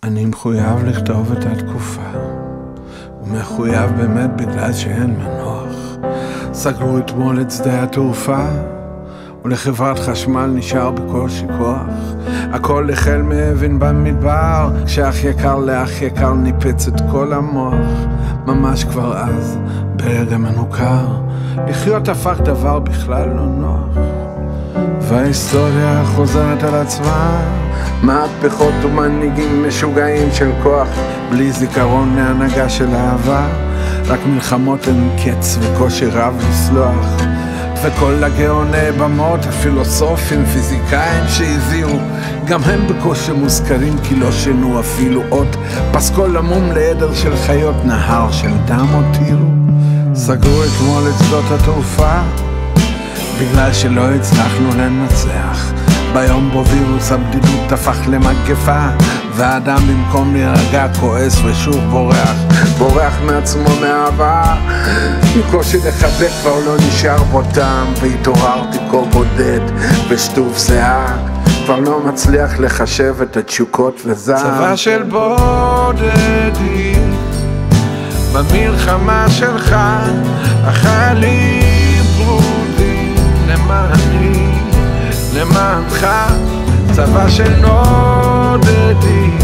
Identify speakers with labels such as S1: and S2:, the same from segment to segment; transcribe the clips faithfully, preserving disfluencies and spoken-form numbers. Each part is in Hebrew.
S1: אני מחויב לכתוב את התקופה, ומחויב באמת בגלל שאין מנוח. סגרו אתמול את שדה התעופה, ולחברת חשמל נשאר בקושי כוח. הכל החל מאבן במדבר, כשאח יקר לאח יקר ניפץ את כל המוח. ממש כבר אז, ברגע מנוכר, לחיות הפך דבר בכלל לא נוח. וההיסטוריה חוזרת על עצמה, מהפכות ומנהיגים משוגעים של כוח, בלי זיכרון להנהגה של אהבה. רק מלחמות אין קץ וקושי רב לסלוח. וכל הגאוני במות, הפילוסופים, פיזיקאים שהביאו, גם הם בקושי מוזכרים כי לא שינו אפילו אות פסקול עמום לעדר של חיות, נהר של דם הותירו. סגרו אתמול את שדות התעופה, בגלל שלא הצלחנו לנצח. ביום בו וירוס הבדידות הפך למגפה, והאדם במקום להירגע כועס ושוב בורח, בורח מעצמו מהעבר. מקושי לחבק כבר לא נשאר בו טעם, והתעוררתי כה בודד בשטוף שיער, כבר לא מצליח לחשב את התשוקות וזעם. צבא של בודדים במלחמה שלך, החיילים פרודים למעני למענך. צבא של נודדים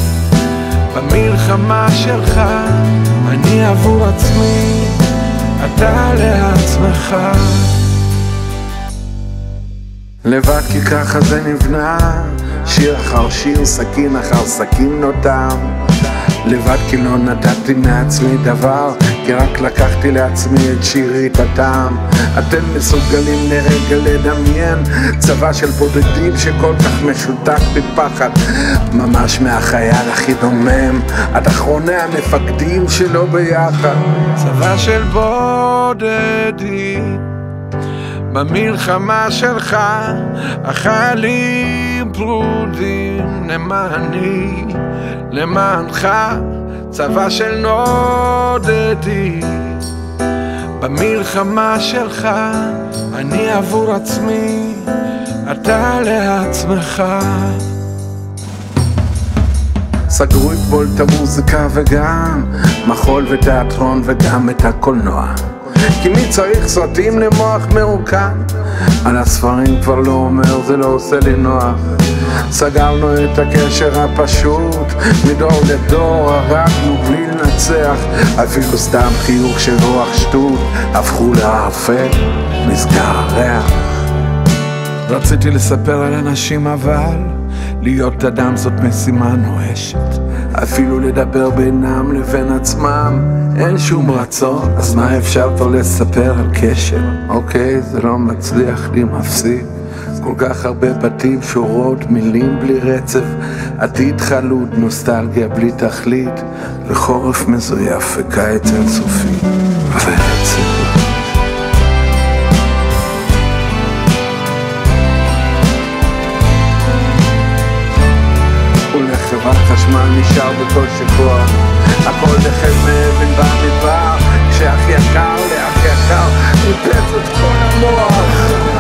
S1: במלחמה שלך, אני עבור עצמי, אתה לעצמך. לבד כי ככה זה נבנה, שיר אחר שיר, סכין אחר סכין נותם. לבד כי לא נתתי מעצמי דבר, כי רק לקחתי לעצמי את שירית הטעם. אתם מסוגלים לרגע לדמיין צבא של בודדים שכל כך משותק בפחד, ממש מהחייל הכי דומם עד אחרוני המפקדים שלו ביחד. צבא של בודדים במלחמה שלך, החיילים פרודים למעני למענך. צבא של נודדים במלחמה שלך, אני עבור עצמי, אתה לעצמך. סגרו אתמול את המוזיקה וגם מחול ותיאטרון וגם את הקולנוע, כי מי צריך סרטים למוח מרוקן? על הספרים כבר לא אומר, זה לא עושה לי נוח. סגרנו את הקשר הפשוט, מדור לדור הרגנו בלי לנצח. אפילו סתם חיוך של רוח שטות הפכו לערפל, נסגר הריח. רציתי לספר על אנשים, אבל להיות אדם זאת משימה נואשת. אפילו לדבר בינם לבין עצמם אין שום רצון, אז מה אפשר כבר לספר על קשר? אוקיי, זה לא מצליח לי, מפסיק. כל כך הרבה בתים, שורות, מילים בלי רצף, עתיד חלוד, נוסטלגיה בלי תכלית, לחורף מזויף וקיץ אינסופי ורצף. ולחברת חשמל נשאר בקושי כוח, הכל החל מאבן במדבר, כשאח יקר לאח יקר ניפץ את כל המוח.